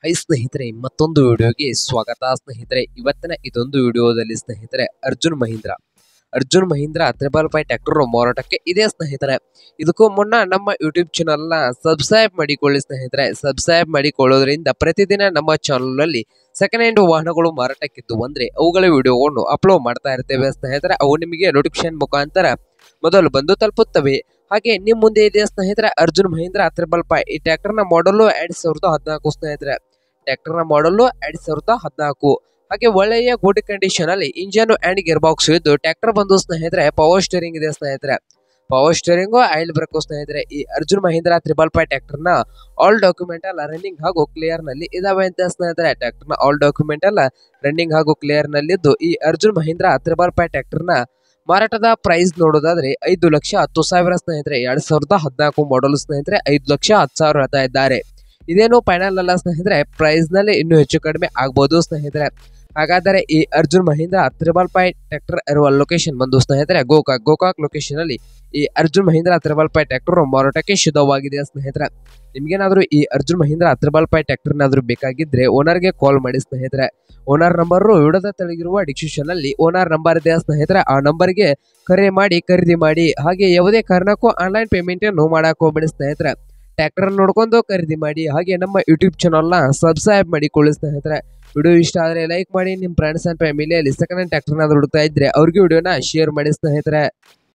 High ಸ್ನೇಹಿತರೆ, ಮತ್ತೊಂದು ವಿಡಿಯೋಗೆ ಸ್ವಾಗತ ಸ್ನೇಹಿತರೆ. ಇವತ್ತಿನ ಇದೊಂದು ವಿಡಿಯೋದಲ್ಲಿ ಸ್ನೇಹಿತರೆ ಅರ್ಜುನ್ ಮಹೀಂದ್ರ 555 ಟ್ರ್ಯಾಕ್ಟರ್ ಮಾರಾಟಕ್ಕೆ ಇದೆ ಸ್ನೇಹಿತರೆ. ಇದಕ್ಕೂ ಮುನ್ನ ನಮ್ಮ ಯೂಟ್ಯೂಬ್ ಚಾನಲ್ ನ ಸಬ್ಸ್ಕ್ರೈಬ್ ಮಾಡಿಕೊಳ್ಳಿ ಸ್ನೇಹಿತರೆ. ಸಬ್ಸ್ಕ್ರೈಬ್ ಮಾಡಿಕೊಳ್ಳೋದ್ರಿಂದ ಪ್ರತಿದಿನ ನಮ್ಮ ಚಾನಲ್ ನಲ್ಲಿ ಸೆಕೆಂಡ್ ಹ್ಯಾಂಡ್ ವಾಹನಗಳು ಮಾರಾಟಕ್ಕಿದ್ದು ಅಂದ್ರೆ ಅವುಗಳ ವಿಡಿಯೋವನ್ನು ಅಪ್ಲೋಡ್ ಮಾಡ್ತಾ ಇರ್ತೇವೆ ಸ್ನೇಹಿತರೆ. ಅವು ನಿಮಗೆ ನೋಟಿಫಿಕೇಶನ್ ಮುಖಾಂತರ ಮೊದಲು ಬಂದು ತಲುಪುತ್ತವೆ. ಹಾಗೆ ನಿಮ್ ಮುಂದೆ ಇದೆ ಸ್ನೇಹಿತರೆ ಅರ್ಜುನ್ ಮಹೀಂದ್ರ 555. ಈ ಟ್ರ್ಯಾಕ್ಟರ್ ನ ಮಾಡಲು 2014 ಸ್ನೇಹಿತರೆ. ಟ್ರ್ಯಾಕ್ಟರ್ ನ ಮಾಡಲು 2014. ಹಾಗೆ ಒಳ್ಳೆಯ ಗುಡ್ ಕಂಡೀಷನ್ ಅಲ್ಲಿ ಇಂಜಿನ್ ಅಂಡ್ ಗೇರ್ ಬಾಕ್ಸ್ ಇದ್ದು ಟ್ರ್ಯಾಕ್ಟರ್ ಬಂದು ಸ್ನೇಹಿತರೆ ಪವರ್ ಸ್ಟೇರಿಂಗ್ ಇದೆ ಸ್ನೇಹಿತರೆ. ಪವರ್ ಸ್ಟೇರಿಂಗ್ ಆಯಿಲ್ ಬ್ರೇಕ್ ಸ್ನೇಹಿತರೆ. ಈ ಅರ್ಜುನ್ ಮಹೀಂದ್ರ 555 ಟ್ರ್ಯಾಕ್ಟರ್ ನ ಆಲ್ ಡಾಕ್ಯುಮೆಂಟ್ ಎಲ್ಲ ರನ್ನಿಂಗ್ ಹಾಗೂ ಕ್ಲಿಯರ್ ನಲ್ಲಿ ಇದಾವೆ ಅಂತ ಸ್ನೇಹಿತರೆ. ಟ್ರ್ಯಾಕ್ಟರ್ ನ ಆಲ್ ಡಾಕ್ಯುಮೆಂಟ್ ಎಲ್ಲ ರನ್ನಿಂಗ್ ಹಾಗೂ ಕ್ಲಿಯರ್ ನಲ್ಲಿದ್ದು ಈ ಅರ್ಜುನ್ ಮಹೀಂದ್ರ 555 ಟ್ರ್ಯಾಕ್ಟರ್ ನ ಮಾರಾಟದ ಪ್ರೈಸ್ ನೋಡೋದಾದ್ರೆ 5,10,000 ಸ್ನೇಹಿತರೆ. 2014 ಮಾಡಲ್ ಸ್ನೇಹಿತರೆ. 5,10,000 ಹೇಳ್ತಾ ಇದ್ದಾರೆ. ಇದೇನು ಫೈನಲ್ ಅಲ್ಲ ಸ್ನೇಹಿತರೆ. ಪ್ರೈಸ್ ನಲ್ಲಿ ಇನ್ನೂ ಹೆಚ್ಚು ಕಡಿಮೆ ಆಗ್ಬಹುದು ಸ್ನೇಹಿತರೆ. ಹಾಗಾದರೆ ಈ ಅರ್ಜುನ್ ಮಹೀಂದ್ರ 555 ಟ್ರ್ಯಾಕ್ಟರ್ ಇರುವ ಲೊಕೇಶನ್ ಬಂದು ಸ್ನೇಹಿತರೆ ಗೋಕಾಕ್ ಲೊಕೇಶನ್ ಅಲ್ಲಿ ಈ ಅರ್ಜುನ್ ಮಹೀಂದ್ರ 555 ಟ್ರ್ಯಾಕ್ಟರ್ ಮಾರಾಟಕ್ಕೆ ಶುದ್ಧವಾಗಿದೆ ಸ್ನೇಹಿತರೆ. ನಿಮ್ಗೇನಾದ್ರೂ ಈ ಅರ್ಜುನ್ ಮಹೀಂದ್ರ 555 ಟ್ರ್ಯಾಕ್ಟರ್ ಏನಾದ್ರೂ ಬೇಕಾಗಿದ್ರೆ ಓನರ್ಗೆ ಕಾಲ್ ಮಾಡಿ ಸ್ನೇಹಿತರೆ. ಓನರ್ ನಂಬರ್ ವಿಡಿಯೋದ ತೆಳಗಿರುವ ಡಿಸ್ಕ್ರಿಪ್ಷನ್ ಅಲ್ಲಿ ಓನರ್ ನಂಬರ್ ಇದೆ ಸ್ನೇಹಿತರೆ. ಆ ನಂಬರ್ಗೆ ಕರೆ ಮಾಡಿ ಖರೀದಿ ಮಾಡಿ. ಹಾಗೆ ಯಾವುದೇ ಕಾರಣಕ್ಕೂ ಆನ್ಲೈನ್ ಪೇಮೆಂಟ್ ಅನ್ನು ಮಾಡಕ್ ಹೋಗ್ಬೇಡಿ ಸ್ನೇಹಿತರೆ. ಟ್ರ್ಯಾಕ್ಟರ್ ನೋಡ್ಕೊಂಡು ಖರೀದಿ ಮಾಡಿ. ಹಾಗೆ ನಮ್ಮ ಯೂಟ್ಯೂಬ್ ಚಾನಲ್ ನ ಸಬ್ಸ್ಕ್ರೈಬ್ ಮಾಡಿಕೊಳ್ಳಿ ಸ್ನೇಹಿತರೆ. ವಿಡಿಯೋ ಇಷ್ಟ ಆದ್ರೆ ಲೈಕ್ ಮಾಡಿ. ನಿಮ್ಮ ಫ್ರೆಂಡ್ಸ್ ಅಂಡ್ ಫ್ಯಾಮಿಲಿಯಲ್ಲಿ ಸೆಕೆಂಡ್ ಹ್ಯಾಂಡ್ ಟ್ರ್ಯಾಕ್ಟರ್ ಹುಡುಕ್ತಾ ಇದ್ರೆ ಅವ್ರಿಗೆ ವಿಡಿಯೋನ ಶೇರ್ ಮಾಡಿ ಸ್ನೇಹಿತರೆ.